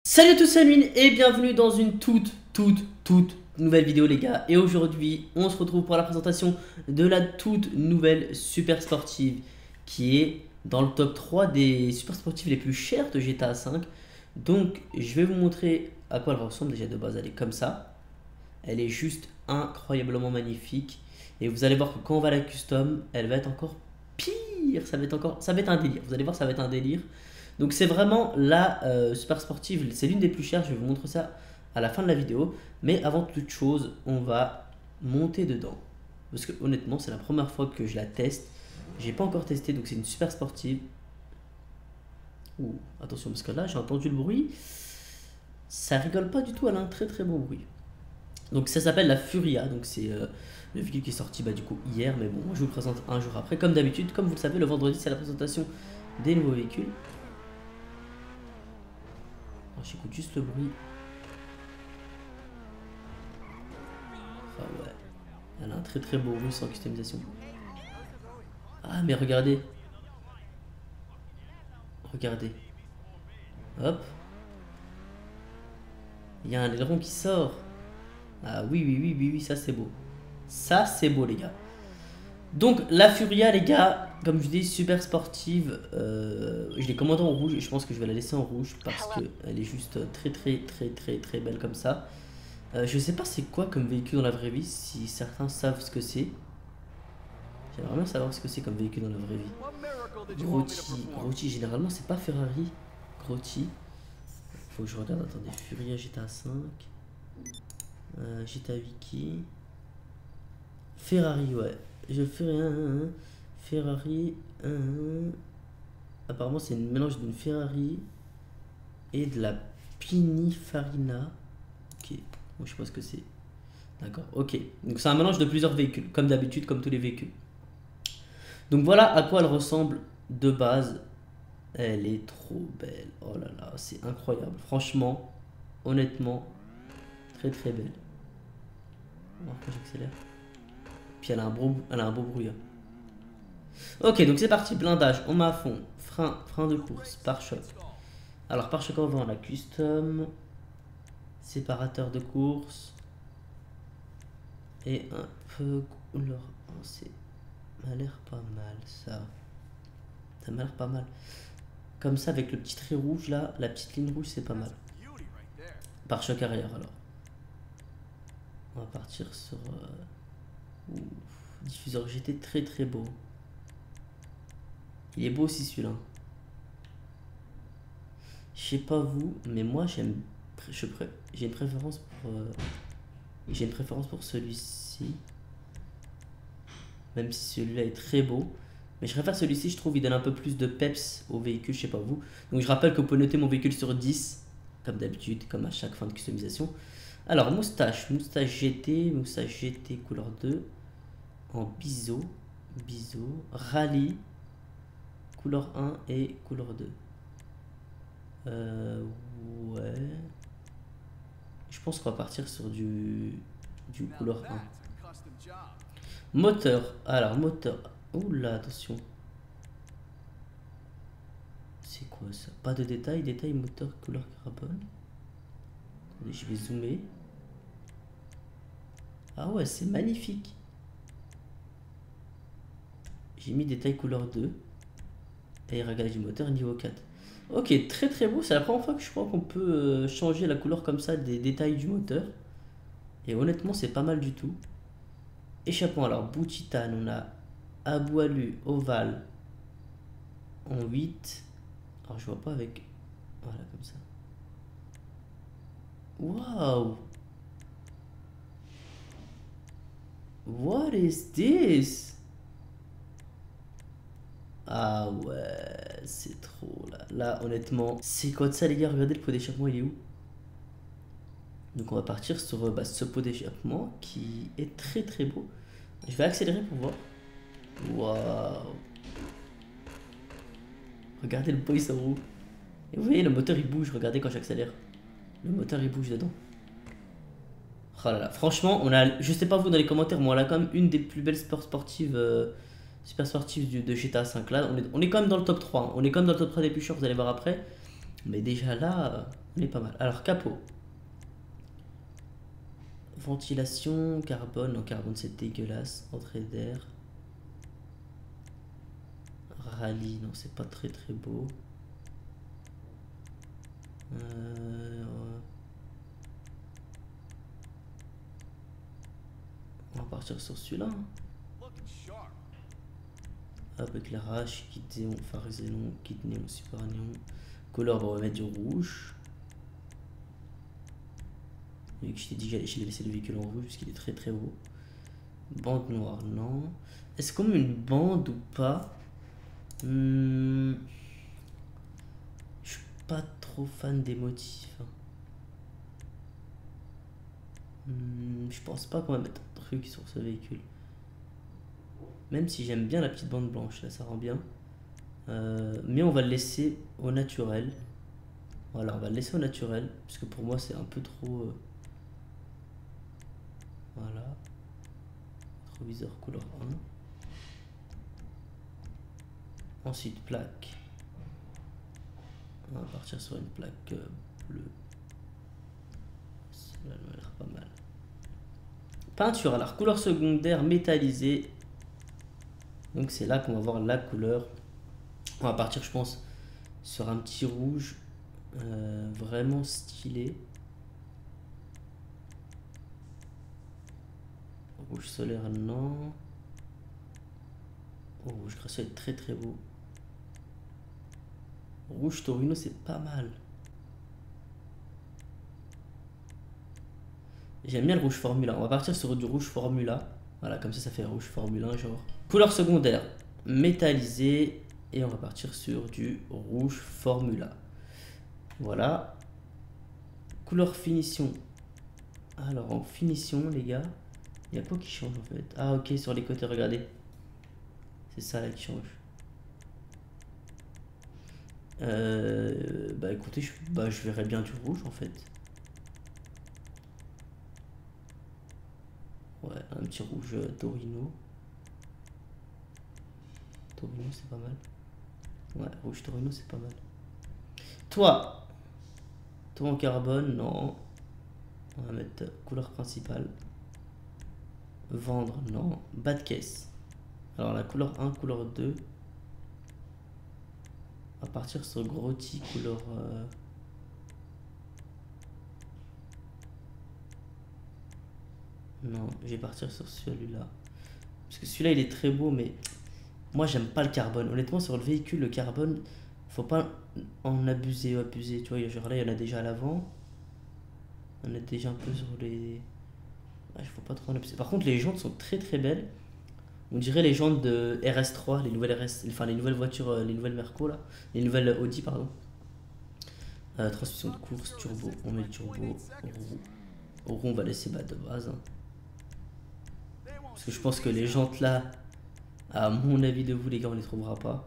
Salut à tous, c'est Amine et bienvenue dans une toute nouvelle vidéo les gars. Et aujourd'hui on se retrouve pour la présentation de la toute nouvelle super sportive qui est dans le top 3 des super sportives les plus chères de GTA V. Donc je vais vous montrer à quoi elle ressemble. Déjà de base elle est comme ça. Elle est juste incroyablement magnifique. Et vous allez voir que quand on va la custom, elle va être encore pire. Ça va être un délire. Vous allez voir, ça va être un délire. Donc c'est vraiment la super sportive, c'est l'une des plus chères, je vais vous montrer ça à la fin de la vidéo. Mais avant toute chose, on va monter dedans. Parce que honnêtement, c'est la première fois que je la teste. J'ai pas encore testé, donc c'est une super sportive. Ouh, attention, parce que là, j'ai entendu le bruit. Ça rigole pas du tout, elle a un très bon bruit. Donc ça s'appelle la Furia, donc c'est le véhicule qui est sorti du coup hier. Mais bon, moi je vous le présente un jour après. Comme d'habitude, comme vous le savez, le vendredi, c'est la présentation des nouveaux véhicules. J'écoute juste le bruit. Ah ouais. Elle a un très beau bruit sans customisation. Ah mais regardez. Regardez. Hop. Il y a un aileron qui sort. Ah oui, ça c'est beau. Ça c'est beau les gars. Donc la Furia les gars, comme je dis, super sportive. Je l'ai commandée en rouge et je pense que je vais la laisser en rouge parce qu'elle est juste très belle comme ça. Je sais pas c'est quoi comme véhicule dans la vraie vie, si certains savent ce que c'est. J'aimerais bien savoir ce que c'est comme véhicule dans la vraie vie. Grotti, généralement c'est pas Ferrari. Grotti. Faut que je regarde, attendez, Furia GTA 5. GTA Wiki. Ferrari, ouais. Je fais rien. Ferrari. Apparemment c'est un mélange d'une Ferrari et de la Pininfarina. Ok, bon, je sais pas ce que c'est. D'accord, ok. Donc c'est un mélange de plusieurs véhicules, comme d'habitude, comme tous les véhicules. Donc voilà à quoi elle ressemble de base. Elle est trop belle. Oh là là, c'est incroyable. Franchement, honnêtement, très belle. On va voir quand j'accélère. Puis elle a un beau bruit. Ok, donc c'est parti. Blindage, on met à fond. Frein de course, pare-choc. Alors, pare-choc en vent, la custom. Séparateur de course. Et un peu couleur. Ça m'a l'air pas mal ça. Ça m'a l'air pas mal. Comme ça avec le petit trait rouge là, la petite ligne rouge c'est pas mal. Pare-choc arrière alors. On va partir sur diffuseur GT très beau. Il est beau aussi celui-là. Je sais pas vous, mais moi j'ai une préférence pour celui-ci. Même si celui-là est très beau. Mais je préfère celui-ci, je trouve, il donne un peu plus de peps au véhicule, je sais pas vous. Donc je rappelle que vous pouvez noter mon véhicule sur 10, comme d'habitude, comme à chaque fin de customisation. Alors, moustache GT couleur 2, en biseau, rallye, couleur 1 et couleur 2. Ouais. Je pense qu'on va partir sur du couleur 1. Moteur, alors moteur. Oula, attention. C'est quoi ça? Pas de détails, moteur couleur carbone. Attendez, je vais zoomer. Ah ouais, c'est magnifique. J'ai mis détail couleur 2. Et réglage du moteur niveau 4. Ok, très beau. C'est la première fois que je crois qu'on peut changer la couleur comme ça des détails du moteur. Et honnêtement, c'est pas mal du tout. Échappement, alors bout titane, on a aboilu ovale en 8. Alors je vois pas avec. Voilà, comme ça. Waouh! What is this? Ah ouais, c'est trop là. Là, honnêtement, c'est quoi de ça, les gars? Regardez le pot d'échappement, il est où? Donc, on va partir sur ce pot d'échappement qui est très beau. Je vais accélérer pour voir. Waouh! Regardez le pot, il sort où? Et vous voyez, le moteur il bouge. Regardez quand j'accélère. Le moteur il bouge dedans. Oh là là, franchement, je sais pas vous dans les commentaires, mais on a quand même une des plus belles sportives. Super sportive de GTA 5 là, on est quand même dans le top 3, hein. On est quand même dans le top 3 des plus chers, vous allez voir après. Mais déjà là, on est pas mal. Alors, capot. Ventilation, carbone. Non, carbone, c'est dégueulasse. Entrée d'air. Rallye, non, c'est pas très très beau. On va partir sur celui-là. Hop, éclairage, kit néon, phare xénon, kit néon, super néon. Couleur, bon, on va mettre du rouge. Vu que je t'ai dit que j'allais laisser le véhicule en rouge parce qu'il est très très beau. Bande noire, non. Est-ce qu'on met une bande ou pas? Je suis pas trop fan des motifs. Je pense pas qu'on va mettre un truc sur ce véhicule. Même si j'aime bien la petite bande blanche, là ça rend bien. Mais on va le laisser au naturel. Voilà, on va le laisser au naturel. Parce que pour moi c'est un peu trop... Voilà. Rétroviseur couleur 1. Ensuite plaque. On va partir sur une plaque bleue. Celle-là elle a l'air pas mal. Peinture, alors couleur secondaire métallisée. Donc c'est là qu'on va voir la couleur. On va partir je pense sur un petit rouge vraiment stylé. Rouge solaire non. Oh, rouge crasseux est très très beau. Rouge Torino c'est pas mal. J'aime bien le rouge Formula. On va partir sur du rouge Formula. Voilà, comme ça fait rouge Formule 1 genre. Couleur secondaire métallisée. Et on va partir sur du rouge Formula. Voilà. Couleur finition. Alors en finition les gars, il n'y a pas qui change en fait. Ah ok, sur les côtés, regardez. C'est ça là qui change. Bah écoutez, je verrais bien du rouge en fait. Ouais, un petit rouge Torino. Torino c'est pas mal. Ouais, rouge Torino c'est pas mal. Toi en carbone, non. On va mettre couleur principale. Vendre, non. Bas de caisse. Alors la couleur 1, couleur 2. On va partir sur Grotti, couleur... Non, je vais partir sur celui-là. Parce que celui-là il est très beau, mais moi j'aime pas le carbone. Honnêtement, sur le véhicule, le carbone, faut pas en abuser. Tu vois, genre là il y en a déjà à l'avant. On est déjà un peu sur les... Ouais, faut pas trop en abuser. Par contre, les jantes sont très très belles. On dirait les jantes de RS3, les nouvelles enfin les nouvelles voitures, les nouvelles Merco là, les nouvelles Audi pardon. Transmission de course, turbo, on met le turbo, roue. Au roue on va laisser de base. Hein. Parce que je pense que les jantes là, à mon avis de vous les gars, on les trouvera pas.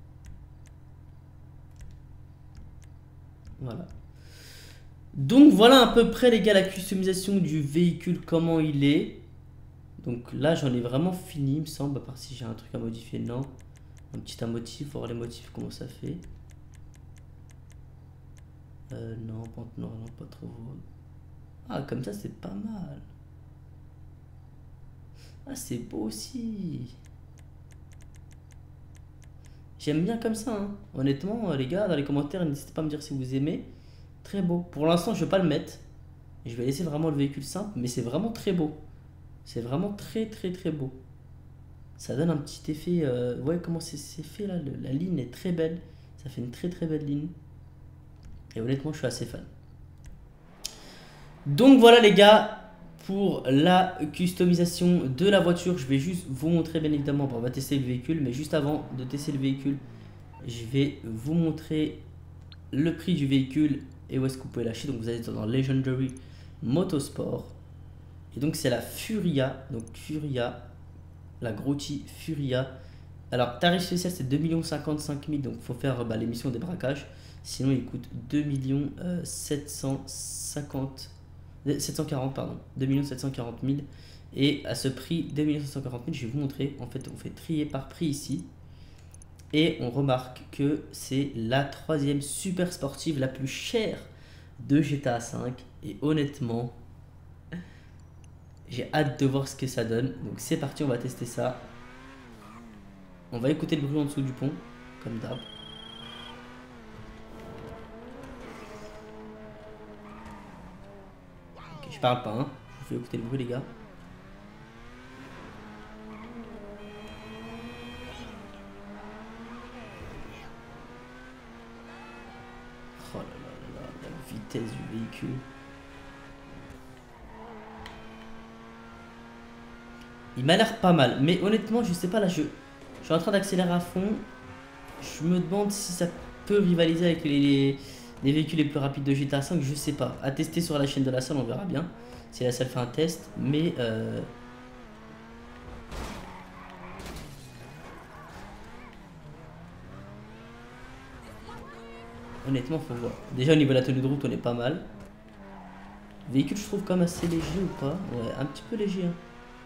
Voilà. Donc voilà à peu près les gars la customisation du véhicule, comment il est. Donc là j'en ai vraiment fini il me semble, à part si j'ai un truc à modifier, non. Un petit motif, voir les motifs comment ça fait. Non, pente noire, non pas trop. Ah comme ça c'est pas mal. Ah c'est beau aussi. J'aime bien comme ça hein. Honnêtement les gars, dans les commentaires n'hésitez pas à me dire si vous aimez. Très beau. Pour l'instant je vais pas le mettre. Je vais laisser vraiment le véhicule simple, mais c'est vraiment très beau. C'est vraiment très très très beau. Ça donne un petit effet. Vous voyez comment c'est fait là. La ligne est très belle. Ça fait une très très belle ligne. Et honnêtement, je suis assez fan. Donc voilà les gars. Pour la customisation de la voiture, je vais juste vous montrer bien évidemment. Bon, on va tester le véhicule. Mais juste avant de tester le véhicule, je vais vous montrer le prix du véhicule et où est-ce que vous pouvez l'acheter. Donc vous allez dans Legendary Motorsport. Et donc c'est la Furia. Donc Furia. La Grotti Furia. Alors tarif spécial c'est 2 55 000. Donc il faut faire l'émission des braquages. Sinon il coûte 2 740 pardon. 2 740 000. Et à ce prix 2 740 000 je vais vous montrer. En fait on fait trier par prix ici. Et on remarque que c'est la 3e super sportive la plus chère de GTA V. Et honnêtement, j'ai hâte de voir ce que ça donne. Donc c'est parti, on va tester ça. On va écouter le bruit en dessous du pont, comme d'hab. Ok, je parle pas, hein. Je vous fais écouter le bruit, les gars. Oh là là là là, la vitesse du véhicule. Il m'a l'air pas mal, mais honnêtement, je sais pas, là, je suis en train d'accélérer à fond. Je me demande si ça peut rivaliser avec les véhicules les plus rapides de GTA V, je sais pas. À tester sur la chaîne de la salle, on verra bien. Si la salle fait un test, mais... honnêtement, faut voir. Déjà, au niveau de la tenue de route, on est pas mal. Véhicule, je trouve quand même assez léger ou pas? Ouais, un petit peu léger, hein.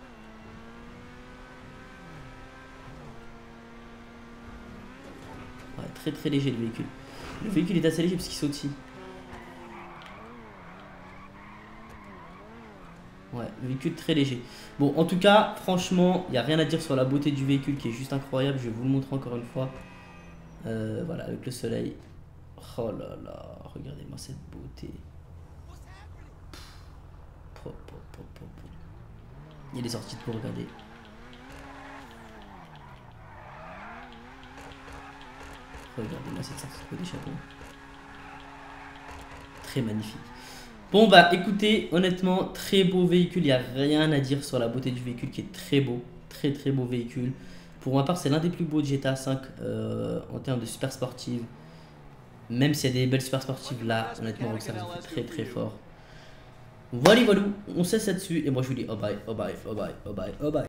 Ouais, très très léger le véhicule. Le véhicule est assez léger parce qu'il sautille. Ouais, le véhicule très léger. Bon, en tout cas, franchement, il n'y a rien à dire sur la beauté du véhicule qui est juste incroyable. Je vais vous le montrer encore une fois. Voilà, avec le soleil. Oh là là, regardez-moi cette beauté. Il y a des sorties de peau, regardez. Regardez-moi cette sortie de peau des chapeaux. Très magnifique. Bon bah écoutez, honnêtement, très beau véhicule, il n'y a rien à dire sur la beauté du véhicule qui est très beau, très très beau véhicule. Pour ma part, c'est l'un des plus beaux de GTA V en termes de super sportive. Même s'il y a des belles super sportives là, honnêtement, Rockstar est très très fort. Voilà, voilà, on cesse là-dessus et moi je vous dis oh bye, oh bye, oh bye, oh bye, oh bye.